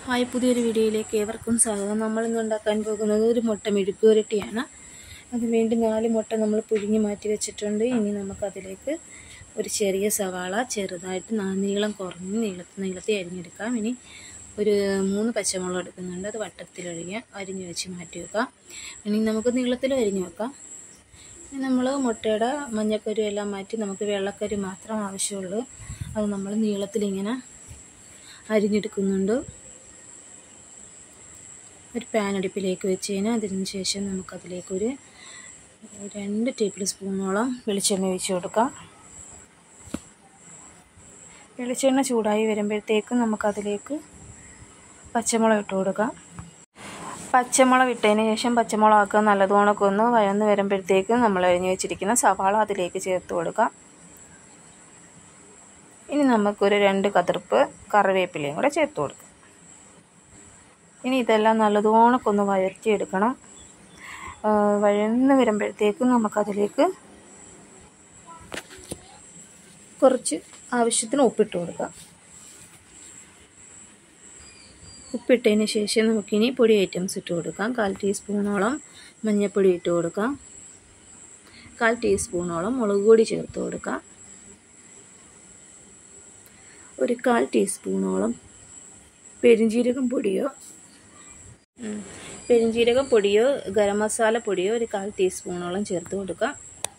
Hi, പുതിയൊരു വീഡിയോയിലേക്ക് ഏവർക്കും സ്വാഗതം. നമ്മളിന്ന് ഉണ്ടാക്കാൻ പോകുന്നത് ഒരു മുട്ട മെഴുക്കുവരട്ടിയാണ്. അതിനുവേണ്ടി 4 മുട്ട നമ്മൾ പുഴുങ്ങി മാറ്റി വെച്ചിട്ടുണ്ട്. ഇനി നമുക്കതിലേക്ക് ഒരു ചെറിയ സവാള ചെറുതായിട്ട് നീളം കുറഞ്ഞ് നീളത്തിൽ അരിഞ്ഞെടുക്കാം. ഇനി ഒരു 3 പച്ചമുളക് എടുക്കുന്നുണ്ട്, അത് വട്ടത്തിൽ അരിഞ്ഞ് വെച്ച് മാറ്റി വെക്കാം. ഇനി നമുക്ക് നീളത്തിൽ അരിഞ്ഞ് വെക്കാം. ഇനി നമ്മൾ മുട്ടയുടെ മഞ്ഞക്കരു എല്ലാം മാറ്റി നമുക്ക് വെള്ളക്കരു മാത്രം ആവശ്യമുള്ളൂ. അത് നമ്മൾ നീളത്തിലിങ്ങനെ അരിഞ്ഞെടുക്കുന്നുണ്ട്. ഒരു പാൻ അടുപ്പിലേക്ക് വെച്ചതിന് അതിന് ശേഷം നമുക്കതിലേക്കൊരു 2 ടേബിൾ സ്പൂണോളം വെളിച്ചെണ്ണ ഒഴിച്ച് കൊടുക്കാം. വെളിച്ചെണ്ണ ചൂടായി വരുമ്പോഴത്തേക്കും നമുക്കതിലേക്ക് പച്ചമുളക് ഇട്ട് കൊടുക്കാം. പച്ചമുളക് ഇട്ടതിന് ശേഷം പച്ചമുളകൊക്കെ നല്ലതുകൊണ്ടൊക്കെ ഒന്ന് വഴന്ന് വരുമ്പോഴത്തേക്കും നമ്മൾ അരിഞ്ഞ് വെച്ചിരിക്കുന്ന സവാള അതിലേക്ക് ചേർത്ത് കൊടുക്കാം. ഇനി നമുക്കൊരു 2 കതിർപ്പ് കറിവേപ്പിലയും കൂടെ ചേർത്ത് കൊടുക്കാം. ഇനി ഇതെല്ലാം നല്ലതുകൊണ്ടൊക്കെ ഒന്ന് വഴറ്റിയെടുക്കണം. വഴന്ന് വരുമ്പോഴത്തേക്കും നമുക്കതിലേക്ക് കുറച്ച് ആവശ്യത്തിന് ഉപ്പിട്ട് കൊടുക്കാം. ഉപ്പിട്ടതിന് ശേഷം നമുക്കിനി പൊടി ഐറ്റംസ് ഇട്ട് കൊടുക്കാം. 1/4 ടീസ്പൂണോളം മഞ്ഞൾപ്പൊടി ഇട്ട് കൊടുക്കാം. 1/4 ടീസ്പൂണോളം മുളക് പൊടി ചേർത്ത് കൊടുക്കാം. ഒരു 1/4 ടീസ്പൂണോളം പെരുംജീരകം പൊടിയോ ഗരം മസാല പൊടിയോ ഒരു 1/4 ടീസ്പൂണോളം ചേർത്ത് കൊടുക്കാം.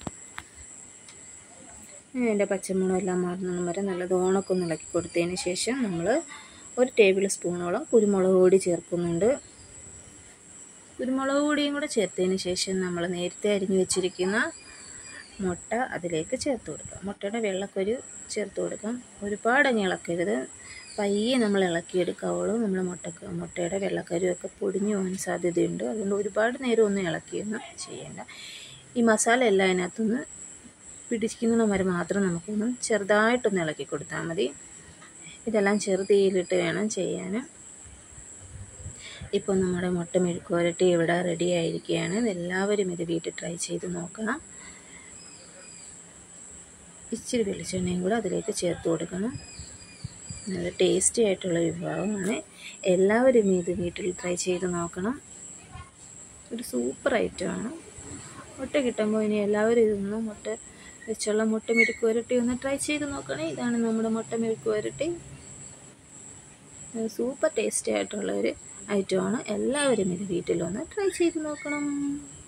അതിൻ്റെ പച്ചമുളക് എല്ലാം മാറുന്ന വരെ നല്ലതോണൊക്കെ ഒന്ന് ഇളക്കി കൊടുത്തതിന് ശേഷം നമ്മൾ ഒരു ടേബിൾ സ്പൂണോളം കുരുമുളക് പൊടി ചേർക്കുന്നുണ്ട്. കുരുമുളക് പൊടിയും കൂടെ ചേർത്തതിന് ശേഷം നമ്മൾ നേരത്തെ അരിഞ്ഞു വെച്ചിരിക്കുന്ന മുട്ട അതിലേക്ക് ചേർത്ത് കൊടുക്കാം. മുട്ടയുടെ വെള്ളക്കൊരു ചേർത്ത് കൊടുക്കാം. ഒരുപാട് അങ്ങ് ഇളക്കരുത്, പയ്യെ നമ്മൾ ഇളക്കിയെടുക്കാവുള്ളൂ. നമ്മൾ മുട്ടയുടെ വെള്ളക്കരുവൊക്കെ പൊടിഞ്ഞു പോകാൻ സാധ്യതയുണ്ട്. അതുകൊണ്ട് ഒരുപാട് നേരം ഒന്നും ഇളക്കിയൊന്നും ചെയ്യേണ്ട. ഈ മസാല എല്ലാം അതിനകത്തൊന്ന് പിടിക്കുന്ന വരെ മാത്രം നമുക്കൊന്ന് ചെറുതായിട്ടൊന്ന് ഇളക്കി കൊടുത്താൽ മതി. ഇതെല്ലാം ചെറുതീയിലിട്ട് വേണം ചെയ്യാൻ. ഇപ്പോൾ നമ്മുടെ മുട്ട മെഴുക്കുവരട്ടി ഇവിടെ റെഡി ആയിരിക്കുകയാണ്. എല്ലാവരും ഇത് വീട്ടിൽ ട്രൈ ചെയ്ത് നോക്കണം. ഇച്ചിരി വെളിച്ചെണ്ണയും കൂടെ അതിലേക്ക് ചേർത്ത് കൊടുക്കണം. നല്ല ടേസ്റ്റി ആയിട്ടുള്ള വിഭവമാണ്. എല്ലാവരും ഇത് വീട്ടിൽ ട്രൈ ചെയ്ത് നോക്കണം. ഒരു സൂപ്പർ ഐറ്റമാണ്. മുട്ട കിട്ടുമ്പോൾ ഇനി എല്ലാവരും ഇതൊന്ന് മുട്ട വെച്ചുള്ള മുട്ട മെഴുക്കുവരട്ടി ഒന്ന് ട്രൈ ചെയ്ത് നോക്കണേ. ഇതാണ് നമ്മുടെ മുട്ട മെഴുക്കുവരട്ടി. സൂപ്പർ ടേസ്റ്റി ആയിട്ടുള്ള ഒരു ഐറ്റമാണ്. എല്ലാവരും ഇത് വീട്ടിലൊന്ന് ട്രൈ ചെയ്ത് നോക്കണം.